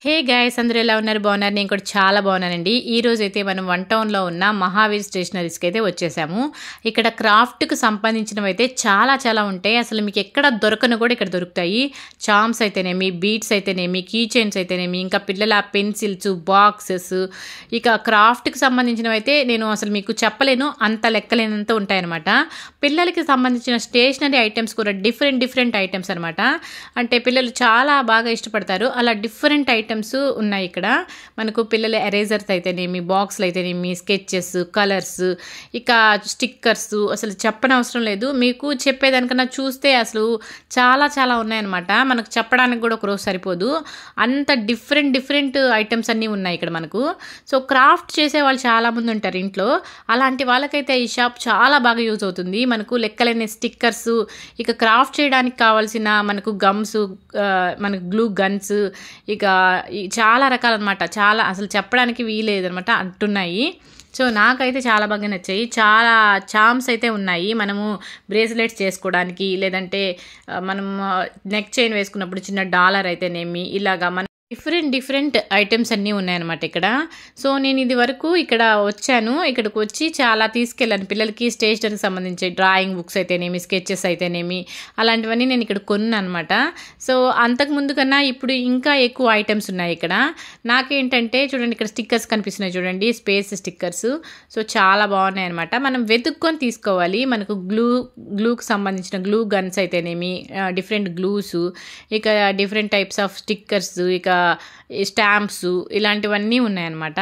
hey guys అందరూ ఎలా ఉన్నారు బాగున్నారు నేను కూడా చాలా బాగున్నానండి ఈ రోజు అయితే మనం వన్ టౌన్లో ఉన్న మహావీర్ స్టేషనరీస్కి అయితే వచ్చేసాము ఇక్కడ క్రాఫ్ట్కి సంబంధించినవి అయితే చాలా ఉంటాయి అసలు మీకు ఎక్కడ దొరకను కూడా ఇక్కడ దొరుకుతాయి చామ్స్ అయితేనేమి బీడ్స్ అయితేనేమి కీ చైన్స్ అయితేనేమి ఇంకా పిల్లల పెన్సిల్స్ బాక్సెస్ ఇక క్రాఫ్ట్కి సంబంధించినవి అయితే నేను అసలు మీకు చెప్పలేను అంత లెక్కలేనంత ఉంటాయన్నమాట పిల్లలకి సంబంధించిన స్టేషనరీ ఐటమ్స్ కూడా డిఫరెంట్ ఐటమ్స్ అనమాట అంటే పిల్లలు చాలా బాగా ఇష్టపడతారు అలా డిఫరెంట్ ఐటమ్స్ ఉన్నాయి ఇక్కడ మనకు పిల్లల ఎరేజర్స్ అయితేనేమి బాక్స్లు అయితేనేమి స్కెచెస్ కలర్స్ ఇక స్టిక్కర్స్ అసలు చెప్పనవసరం లేదు మీకు చెప్పేదానికన్నా చూస్తే అసలు చాలా ఉన్నాయన్నమాట మనకు చెప్పడానికి కూడా ఒక రోజు సరిపోదు అంత డిఫరెంట్ ఐటమ్స్ అన్నీ ఉన్నాయి ఇక్కడ మనకు సో క్రాఫ్ట్ చేసే వాళ్ళు చాలామంది ఉంటారు ఇంట్లో అలాంటి వాళ్ళకైతే ఈ షాప్ చాలా బాగా యూజ్ అవుతుంది మనకు లెక్కలేని స్టిక్కర్స్ ఇక క్రాఫ్ట్ చేయడానికి కావాల్సిన మనకు గమ్స్ మనకు గ్లూ గన్స్ ఇక చాలా రకాలన్నమాట చాలా అసలు చెప్పడానికి వీలేదనమాట అంటున్నాయి సో నాకైతే చాలా బాగా నచ్చాయి చాలా చామ్స్ అయితే ఉన్నాయి మనము బ్రేస్లెట్స్ చేసుకోవడానికి లేదంటే మనం నెక్ చైన్ వేసుకున్నప్పుడు చిన్న డాలర్ అయితేనేమి ఇలాగా మన డిఫరెంట్ ఐటమ్స్ అన్నీ ఉన్నాయన్నమాట ఇక్కడ సో నేను ఇది వరకు ఇక్కడ వచ్చాను ఇక్కడికి వచ్చి చాలా తీసుకెళ్ళాను పిల్లలకి స్టేషనరీకి సంబంధించి డ్రాయింగ్ బుక్స్ అయితేనేమి స్కెచెస్ అయితేనేమి అలాంటివన్నీ నేను ఇక్కడ కొన్నాను అనమాట సో అంతకుముందు కన్నా ఇప్పుడు ఇంకా ఎక్కువ ఐటమ్స్ ఉన్నాయి ఇక్కడ నాకేంటంటే చూడండి ఇక్కడ స్టిక్కర్స్ కనిపిస్తున్నాయి చూడండి స్పేస్ స్టిక్కర్స్ సో చాలా బాగున్నాయి అనమాట మనం వెతుక్కొని తీసుకోవాలి మనకు గ్లూకి సంబంధించిన గ్లూ గన్స్ అయితేనేమి డిఫరెంట్ గ్లూస్ ఇక డిఫరెంట్ టైప్స్ ఆఫ్ స్టిక్కర్స్ ఇక స్టాంప్స్ ఇలాంటివన్నీ ఉన్నాయన్నమాట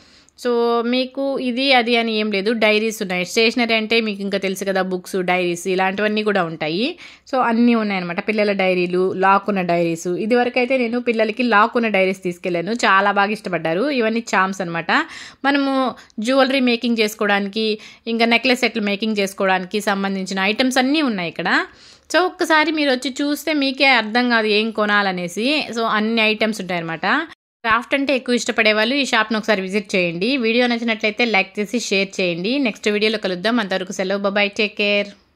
సో మీకు ఇది అది అని ఏం లేదు డైరీస్ ఉన్నాయి స్టేషనరీ అంటే మీకు ఇంకా తెలుసు కదా బుక్స్ డైరీస్ ఇలాంటివన్నీ కూడా ఉంటాయి సో అన్నీ ఉన్నాయన్నమాట పిల్లల డైరీలు లాక్ ఉన్న డైరీస్ ఇదివరకు అయితే నేను పిల్లలకి లాక్ ఉన్న డైరీస్ తీసుకెళ్ళాను చాలా బాగా ఇష్టపడ్డారు ఇవన్నీ చామ్స్ అనమాట మనము జ్యువెలరీ మేకింగ్ చేసుకోవడానికి ఇంకా నెక్లెస్ సెట్లు మేకింగ్ చేసుకోవడానికి సంబంధించిన ఐటమ్స్ అన్నీ ఉన్నాయి ఇక్కడ సో ఒక్కసారి మీరు వచ్చి చూస్తే మీకే అర్థం కాదు ఏం కొనాలనేసి సో అన్ని ఐటమ్స్ ఉంటాయన్నమాట క్రాఫ్ట్ అంటే ఎక్కువ ఇష్టపడే వాళ్ళు ఈ షాప్ను ఒకసారి విజిట్ చేయండి వీడియో నచ్చినట్లయితే లైక్ చేసి షేర్ చేయండి నెక్స్ట్ వీడియోలో కలుద్దాం అంతవరకు సెలవు బాయ్ టేక్ కేర్